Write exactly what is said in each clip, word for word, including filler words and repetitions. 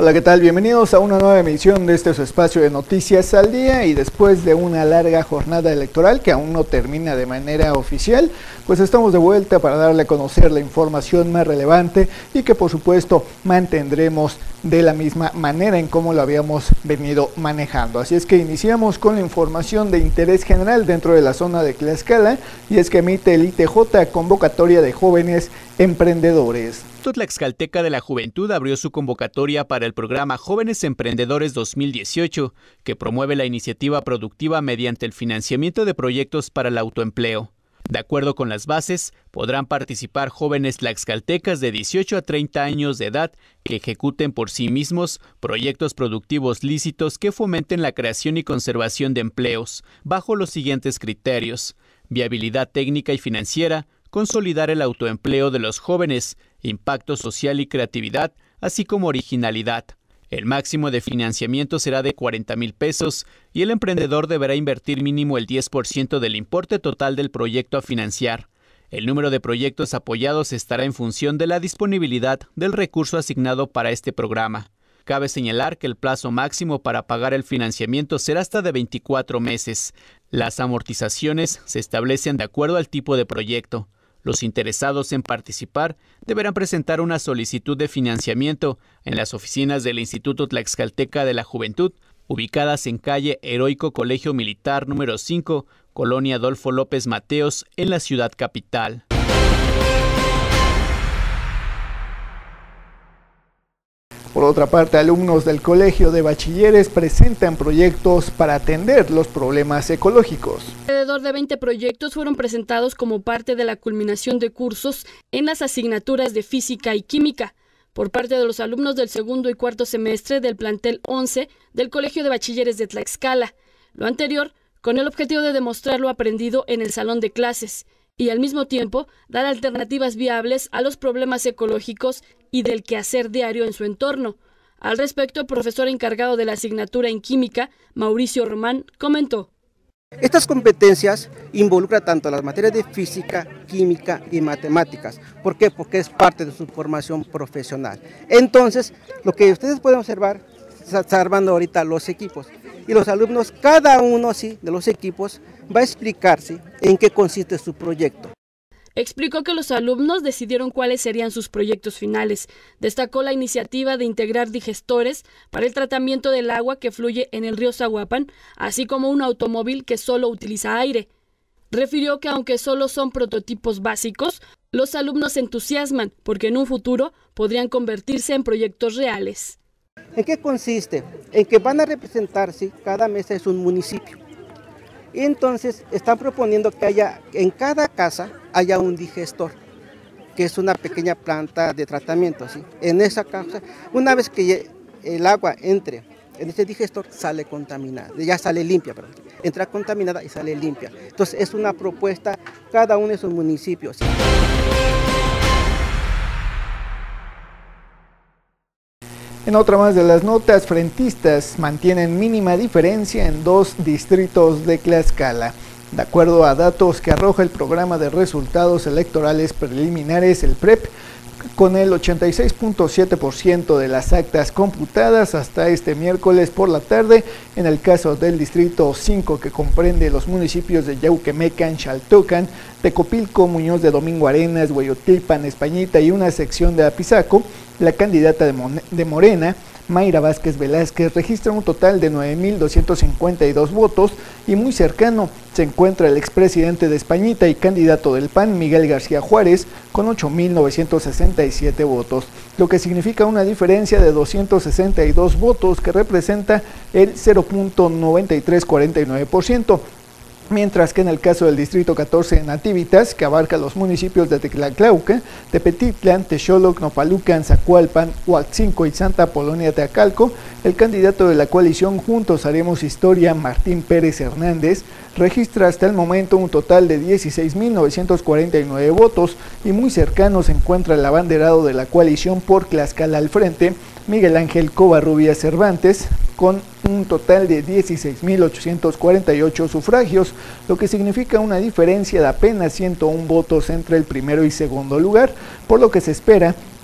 Hola, ¿qué tal? Bienvenidos a una nueva emisión de este su espacio de Noticias al Día, y después de una larga jornada electoral que aún no termina de manera oficial, pues estamos de vuelta para darle a conocer la información más relevante y que por supuesto mantendremos de la misma manera en cómo lo habíamos venido manejando. Así es que iniciamos con la información de interés general dentro de la zona de Tlaxcala, y es que emite el I T J convocatoria de jóvenes emprendedores. El Tlaxcalteca de la Juventud abrió su convocatoria para el programa Jóvenes Emprendedores dos mil dieciocho, que promueve la iniciativa productiva mediante el financiamiento de proyectos para el autoempleo. De acuerdo con las bases, podrán participar jóvenes tlaxcaltecas de dieciocho a treinta años de edad que ejecuten por sí mismos proyectos productivos lícitos que fomenten la creación y conservación de empleos, bajo los siguientes criterios: viabilidad técnica y financiera, consolidar el autoempleo de los jóvenes, impacto social y creatividad, así como originalidad. El máximo de financiamiento será de cuarenta mil pesos y el emprendedor deberá invertir mínimo el diez por ciento del importe total del proyecto a financiar. El número de proyectos apoyados estará en función de la disponibilidad del recurso asignado para este programa. Cabe señalar que el plazo máximo para pagar el financiamiento será hasta de veinticuatro meses. Las amortizaciones se establecen de acuerdo al tipo de proyecto. Los interesados en participar deberán presentar una solicitud de financiamiento en las oficinas del Instituto Tlaxcalteca de la Juventud, ubicadas en calle Heroico Colegio Militar número cinco, Colonia Adolfo López Mateos, en la ciudad capital. Por otra parte, alumnos del Colegio de Bachilleres presentan proyectos para atender los problemas ecológicos. Alrededor de veinte proyectos fueron presentados como parte de la culminación de cursos en las asignaturas de Física y Química, por parte de los alumnos del segundo y cuarto semestre del plantel once del Colegio de Bachilleres de Tlaxcala. Lo anterior, con el objetivo de demostrar lo aprendido en el salón de clases y al mismo tiempo dar alternativas viables a los problemas ecológicos y del quehacer diario en su entorno. Al respecto, el profesor encargado de la asignatura en Química, Mauricio Román, comentó: estas competencias involucran tanto las materias de física, química y matemáticas. ¿Por qué? Porque es parte de su formación profesional. Entonces, lo que ustedes pueden observar, se está armando ahorita los equipos. Y los alumnos, cada uno sí, de los equipos, va a explicarse en qué consiste su proyecto. Explicó que los alumnos decidieron cuáles serían sus proyectos finales. Destacó la iniciativa de integrar digestores para el tratamiento del agua que fluye en el río Zaguapan, así como un automóvil que solo utiliza aire. Refirió que aunque solo son prototipos básicos, los alumnos se entusiasman porque en un futuro podrían convertirse en proyectos reales. ¿En qué consiste? En que van a representarse, cada mesa es un municipio. Y entonces están proponiendo que haya, en cada casa haya un digestor, que es una pequeña planta de tratamiento, ¿sí? En esa casa, una vez que el agua entre en ese digestor, sale contaminada, ya sale limpia, perdón. Entra contaminada y sale limpia. Entonces es una propuesta, cada uno de esos municipios, ¿sí? En otra más de las notas, frentistas mantienen mínima diferencia en dos distritos de Tlaxcala. De acuerdo a datos que arroja el programa de resultados electorales preliminares, el P R E P, con el ochenta y seis punto siete por ciento de las actas computadas hasta este miércoles por la tarde, en el caso del distrito cinco, que comprende los municipios de Yauquemecan, Xaltocan, Tecopilco, Muñoz de Domingo Arenas, Hueyotilpan, Españita y una sección de Apizaco, la candidata de, Mon de Morena, Mayra Vázquez Velázquez, registra un total de nueve mil doscientos cincuenta y dos votos, y muy cercano se encuentra el expresidente de Españita y candidato del P A N, Miguel García Juárez, con ocho mil novecientos sesenta y siete votos, lo que significa una diferencia de doscientos sesenta y dos votos que representa el cero punto noventa y tres cuarenta y nueve por ciento. Mientras que en el caso del distrito catorce de Nativitas, que abarca los municipios de Teclaclauca, Tepetitlán, Texoloc, Nopalucan, Zacualpan, Huatzinco y Santa Polonia Teacalco, el candidato de la coalición Juntos Haremos Historia, Martín Pérez Hernández, registra hasta el momento un total de dieciséis mil novecientos cuarenta y nueve votos, y muy cercano se encuentra el abanderado de la coalición por Tlaxcala al Frente, Miguel Ángel Covarrubias Cervantes, con un total de dieciséis mil ochocientos cuarenta y ocho sufragios, lo que significa una diferencia de apenas ciento uno votos entre el primero y segundo lugar, por lo que se espera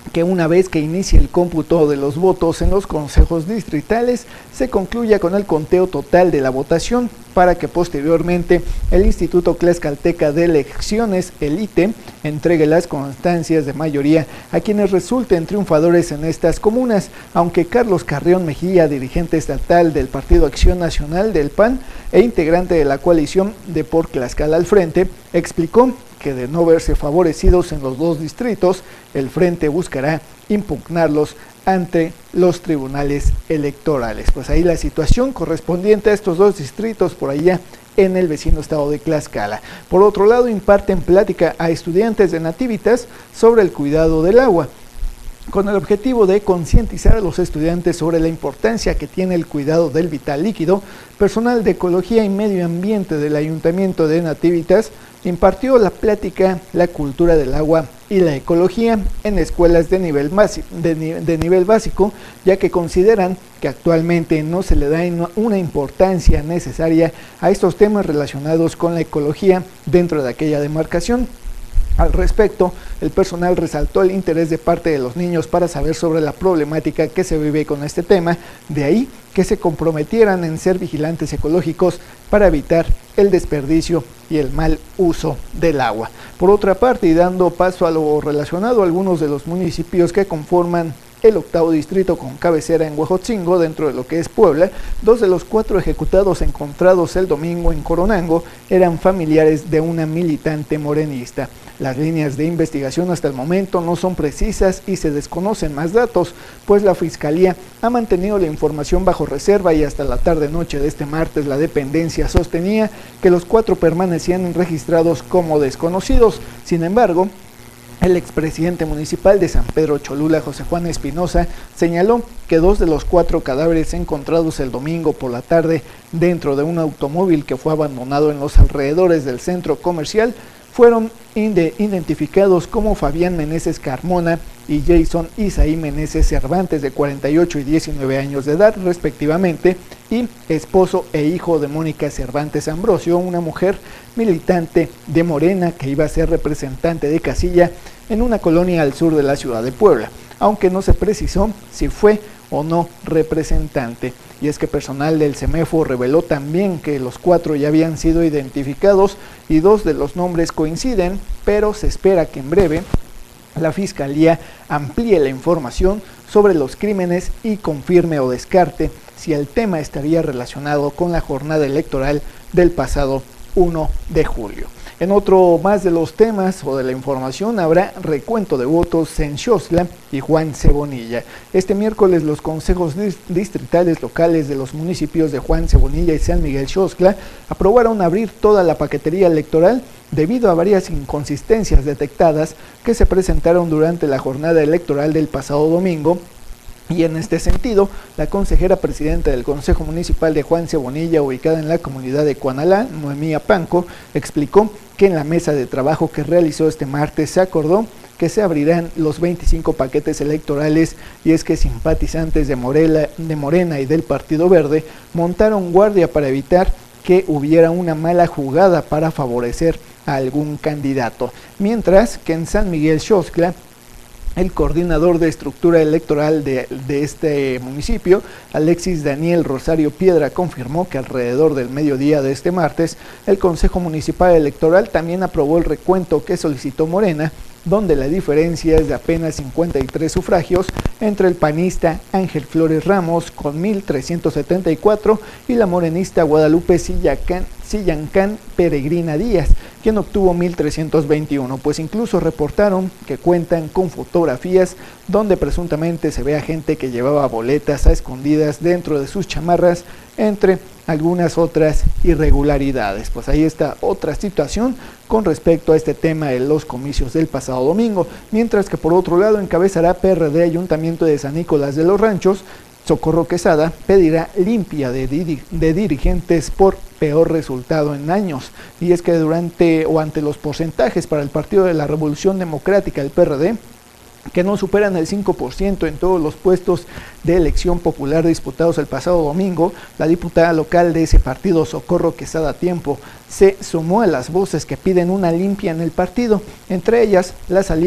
que una vez que inicie el cómputo de los votos en los consejos distritales, se concluya con el conteo total de la votación para que posteriormente el Instituto Tlaxcalteca de Elecciones, el I T E, entregue las constancias de mayoría a quienes resulten triunfadores en estas comunas, aunque Carlos Carrión Mejía, dirigente estatal del Partido Acción Nacional del P A N e integrante de la coalición de Por Tlaxcala al Frente, explicó que de no verse favorecidos en los dos distritos, el Frente buscará impugnarlos ante los tribunales electorales. Pues ahí la situación correspondiente a estos dos distritos por allá en el vecino estado de Tlaxcala. Por otro lado, imparten plática a estudiantes de Nativitas sobre el cuidado del agua, con el objetivo de concientizar a los estudiantes sobre la importancia que tiene el cuidado del vital líquido. Personal de Ecología y Medio Ambiente del Ayuntamiento de Nativitas impartió la plática La cultura del agua y la ecología en escuelas de nivel, de, de nivel básico, ya que consideran que actualmente no se le da una importancia necesaria a estos temas relacionados con la ecología dentro de aquella demarcación. Al respecto, el personal resaltó el interés de parte de los niños para saber sobre la problemática que se vive con este tema, de ahí que se comprometieran en ser vigilantes ecológicos para evitar el desperdicio y el mal uso del agua. Por otra parte, y dando paso a lo relacionado, algunos de los municipios que conforman el octavo distrito con cabecera en Huejotzingo, dentro de lo que es Puebla, dos de los cuatro ejecutados encontrados el domingo en Coronango eran familiares de una militante morenista. Las líneas de investigación hasta el momento no son precisas y se desconocen más datos, pues la Fiscalía ha mantenido la información bajo reserva y hasta la tarde-noche de este martes la dependencia sostenía que los cuatro permanecían registrados como desconocidos. Sin embargo, el expresidente municipal de San Pedro Cholula, José Juan Espinosa, señaló que dos de los cuatro cadáveres encontrados el domingo por la tarde dentro de un automóvil que fue abandonado en los alrededores del centro comercial fueron identificados como Fabián Meneses Carmona y Jason Isaí Meneses Cervantes, de cuarenta y ocho y diecinueve años de edad respectivamente, y esposo e hijo de Mónica Cervantes Ambrosio, una mujer militante de Morena que iba a ser representante de casilla en una colonia al sur de la ciudad de Puebla, aunque no se precisó si fue o no representante. Y es que personal del CEMEFO reveló también que los cuatro ya habían sido identificados y dos de los nombres coinciden, pero se espera que en breve la Fiscalía amplíe la información sobre los crímenes y confirme o descarte si el tema estaría relacionado con la jornada electoral del pasado uno de julio. En otro más de los temas o de la información, habrá recuento de votos en Xoxtla y Juan-C. Bonilla. Este miércoles los consejos distritales locales de los municipios de Juan-C. Bonilla y San Miguel Xoxtla aprobaron abrir toda la paquetería electoral debido a varias inconsistencias detectadas que se presentaron durante la jornada electoral del pasado domingo. Y en este sentido, la consejera presidenta del Consejo Municipal de Juan-C. Bonilla, ubicada en la comunidad de Cuanalá, Noemí Apanco, explicó que en la mesa de trabajo que realizó este martes se acordó que se abrirán los veinticinco paquetes electorales, y es que simpatizantes de, Morela, de Morena y del Partido Verde montaron guardia para evitar que hubiera una mala jugada para favorecer a algún candidato. Mientras que en San Miguel Xoxtla, el coordinador de estructura electoral de, de este municipio, Alexis Daniel Rosario Piedra, confirmó que alrededor del mediodía de este martes, el Consejo Municipal Electoral también aprobó el recuento que solicitó Morena, donde la diferencia es de apenas cincuenta y tres sufragios entre el panista Ángel Flores Ramos con mil trescientos setenta y cuatro y la morenista Guadalupe Sillacán, Sillancán Peregrina Díaz, quien obtuvo mil trescientos veintiuno, pues incluso reportaron que cuentan con fotografías donde presuntamente se ve a gente que llevaba boletas a escondidas dentro de sus chamarras, entre algunas otras irregularidades. Pues ahí está otra situación con respecto a este tema de los comicios del pasado domingo, mientras que por otro lado encabezará P R D Ayuntamiento de San Nicolás de los Ranchos. Socorro Quesada pedirá limpia de, dir de dirigentes por peor resultado en años, y es que durante o ante los porcentajes para el Partido de la Revolución Democrática, el P R D, que no superan el cinco por ciento en todos los puestos de elección popular disputados el pasado domingo, la diputada local de ese partido, Socorro Quesada Tiempo, se sumó a las voces que piden una limpia en el partido, entre ellas la salida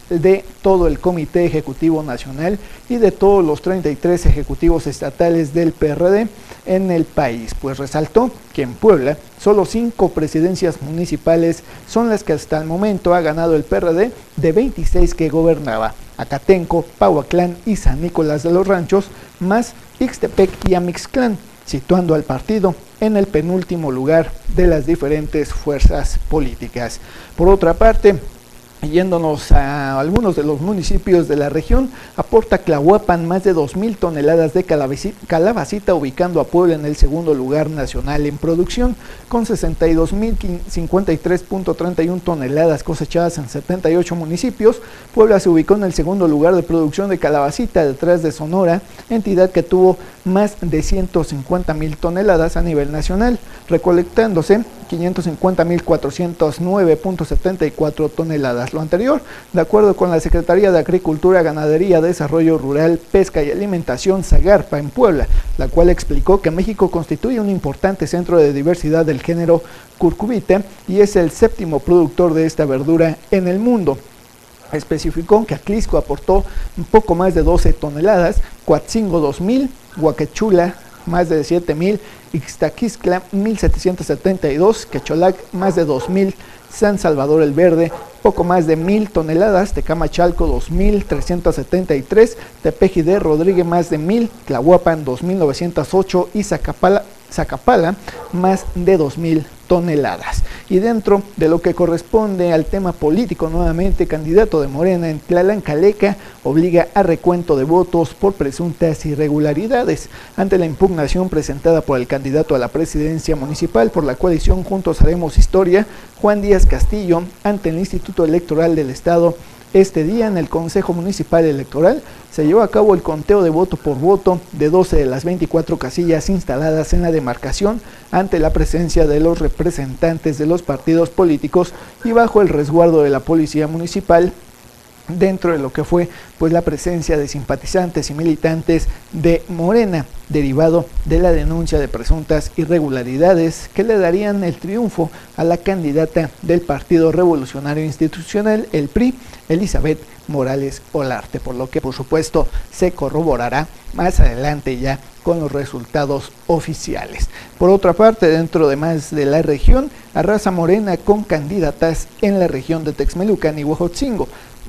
de todo el Comité Ejecutivo Nacional y de todos los treinta y tres ejecutivos estatales del P R D en el país, pues resaltó que en Puebla solo cinco presidencias municipales son las que hasta el momento ha ganado el P R D de veintiséis que gobernaba: Acatenco, Pahuatlán y San Nicolás de los Ranchos, más Ixtepec y Amixtlán, situando al partido en el penúltimo lugar de las diferentes fuerzas políticas. Por otra parte, yéndonos a algunos de los municipios de la región, aporta Tlahuapan más de dos mil toneladas de calabacita, ubicando a Puebla en el segundo lugar nacional en producción, con sesenta y dos mil cincuenta y tres punto treinta y una toneladas cosechadas en setenta y ocho municipios. Puebla se ubicó en el segundo lugar de producción de calabacita, detrás de Sonora, entidad que tuvo más de ciento cincuenta mil toneladas a nivel nacional, recolectándose quinientos cincuenta mil cuatrocientos nueve punto setenta y cuatro toneladas. Lo anterior, de acuerdo con la Secretaría de Agricultura, Ganadería, Desarrollo Rural, Pesca y Alimentación, Zagarpa, en Puebla, la cual explicó que México constituye un importante centro de diversidad del género curcubita y es el séptimo productor de esta verdura en el mundo. Especificó que Atlisco aportó un poco más de doce toneladas, Coatzingo dos mil, Huacachula más de siete mil, Ixtaquistla mil setecientos setenta y dos, Quecholac más de dos mil, San Salvador el Verde poco más de mil toneladas, Tecamachalco dos mil trescientos setenta y tres, Tepeji de Rodríguez más de mil, Tlahuapan dos mil novecientos ocho y Zacapala, Zacapala más de dos mil toneladas. Y dentro de lo que corresponde al tema político, nuevamente, candidato de Morena en Tlalancalecca obliga a recuento de votos por presuntas irregularidades. Ante la impugnación presentada por el candidato a la presidencia municipal por la coalición Juntos Haremos Historia, Juan Díaz Castillo, ante el Instituto Electoral del Estado, este día en el Consejo Municipal Electoral se llevó a cabo el conteo de voto por voto de doce de las veinticuatro casillas instaladas en la demarcación ante la presencia de los representantes de los partidos políticos y bajo el resguardo de la Policía Municipal, dentro de lo que fue pues la presencia de simpatizantes y militantes de Morena, derivado de la denuncia de presuntas irregularidades que le darían el triunfo a la candidata del Partido Revolucionario Institucional, el P R I, Elizabeth Morales Olarte, por lo que por supuesto se corroborará más adelante ya con los resultados oficiales. Por otra parte, dentro de más de la región, arrasa Morena con candidatas en la región de Texmelucan y Huejotzingo.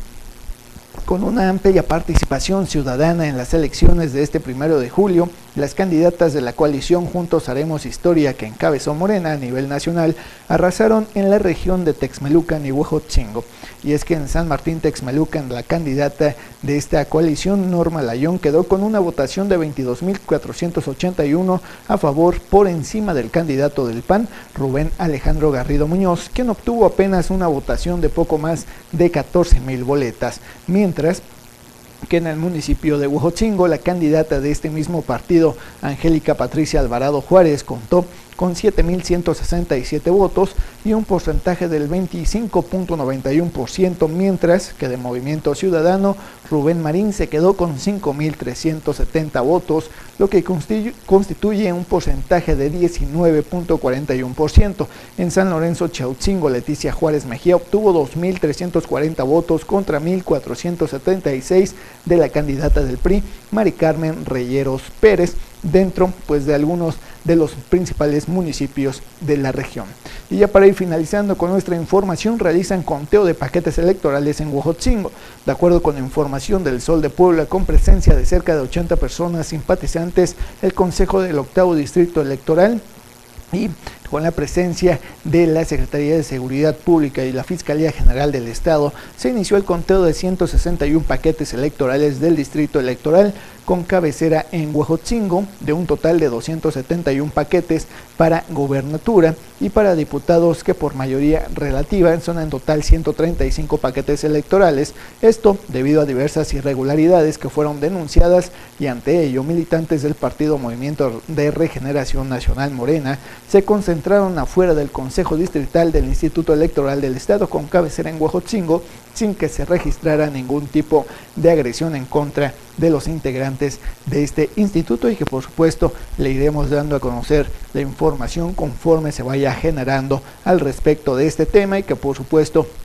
Con una amplia participación ciudadana en las elecciones de este primero de julio, las candidatas de la coalición Juntos Haremos Historia, que encabezó Morena a nivel nacional, arrasaron en la región de Texmelucan y Huejotzingo. Y es que en San Martín Texmelucan, la candidata de esta coalición, Norma Layón, quedó con una votación de veintidós mil cuatrocientos ochenta y uno a favor, por encima del candidato del P A N, Rubén Alejandro Garrido Muñoz, quien obtuvo apenas una votación de poco más de catorce mil boletas, mientras que en el municipio de Huejotzingo, la candidata de este mismo partido, Angélica Patricia Alvarado Juárez, contó con siete mil ciento sesenta y siete votos y un porcentaje del veinticinco punto noventa y uno por ciento, mientras que de Movimiento Ciudadano, Rubén Marín se quedó con cinco mil trescientos setenta votos, lo que constituye un porcentaje de diecinueve punto cuarenta y uno por ciento. En San Lorenzo Chautzingo, Leticia Juárez Mejía obtuvo dos mil trescientos cuarenta votos contra mil cuatrocientos setenta y seis de la candidata del P R I, Mari Carmen Reyeros Pérez, dentro pues de algunos de los principales municipios de la región. Y ya para ir finalizando con nuestra información, realizan conteo de paquetes electorales en Huejotzingo. De acuerdo con información del Sol de Puebla, con presencia de cerca de ochenta personas simpatizantes, el Consejo del Octavo Distrito Electoral y con la presencia de la Secretaría de Seguridad Pública y la Fiscalía General del Estado, se inició el conteo de ciento sesenta y uno paquetes electorales del Distrito Electoral, con cabecera en Huejotzingo, de un total de doscientos setenta y uno paquetes para gobernatura, y para diputados, que por mayoría relativa son en total ciento treinta y cinco paquetes electorales, esto debido a diversas irregularidades que fueron denunciadas, y ante ello militantes del Partido Movimiento de Regeneración Nacional Morena se concentraron afuera del Consejo Distrital del Instituto Electoral del Estado, con cabecera en Huejotzingo, sin que se registrara ningún tipo de agresión en contra de los integrantes de este instituto, y que por supuesto le iremos dando a conocer la información conforme se vaya generando al respecto de este tema, y que por supuesto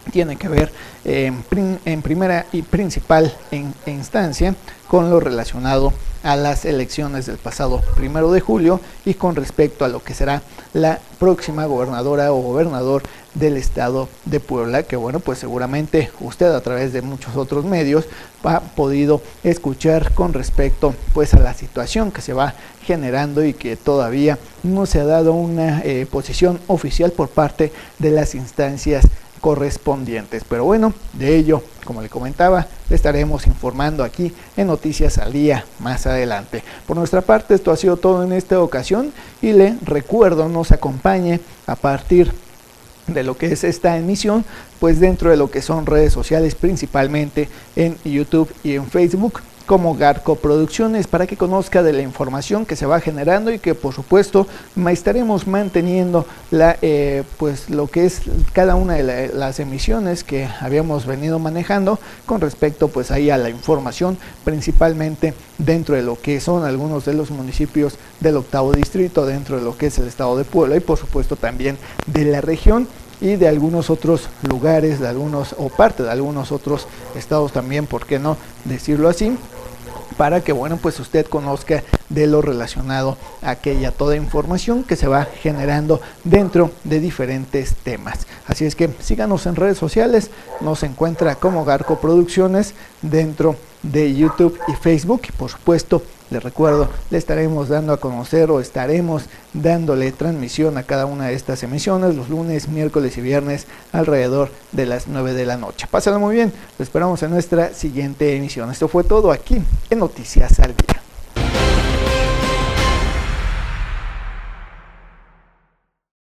tiene que ver eh, en, prim en primera y principal en, en instancia con lo relacionado a las elecciones del pasado primero de julio y con respecto a lo que será la próxima gobernadora o gobernador del estado de Puebla, que bueno, pues seguramente usted a través de muchos otros medios ha podido escuchar con respecto pues a la situación que se va generando y que todavía no se ha dado una eh, posición oficial por parte de las instancias correspondientes. Pero bueno, de ello, como le comentaba, le estaremos informando aquí en Noticias al Día más adelante. Por nuestra parte, esto ha sido todo en esta ocasión y le recuerdo nos acompañe a partir de lo que es esta emisión, pues dentro de lo que son redes sociales, principalmente en YouTube y en Facebook, como Garco Producciones, para que conozca de la información que se va generando y que por supuesto estaremos manteniendo la eh, pues lo que es cada una de la, las emisiones que habíamos venido manejando con respecto pues ahí a la información, principalmente dentro de lo que son algunos de los municipios del octavo distrito, dentro de lo que es el estado de Puebla y por supuesto también de la región y de algunos otros lugares, de algunos o parte de algunos otros estados también, por qué no decirlo así, para que bueno pues usted conozca de lo relacionado a aquella toda información que se va generando dentro de diferentes temas. Así es que síganos en redes sociales, nos encuentra como Garco Producciones dentro de YouTube y Facebook y por supuesto les recuerdo, le estaremos dando a conocer o estaremos dándole transmisión a cada una de estas emisiones los lunes, miércoles y viernes alrededor de las nueve de la noche. Pásenlo muy bien, lo esperamos en nuestra siguiente emisión. Esto fue todo aquí en Noticias al Día.